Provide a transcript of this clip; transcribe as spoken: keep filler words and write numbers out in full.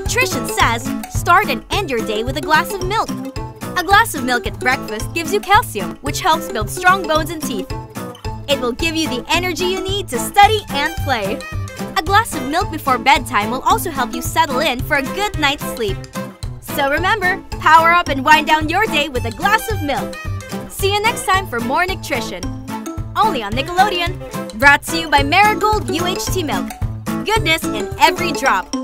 Nicktrition says, start and end your day with a glass of milk. A glass of milk at breakfast gives you calcium, which helps build strong bones and teeth. It will give you the energy you need to study and play. A glass of milk before bedtime will also help you settle in for a good night's sleep. So remember, power up and wind down your day with a glass of milk. See you next time for more Nicktrition. Only on Nickelodeon. Brought to you by Marigold U H T Milk. Goodness in every drop.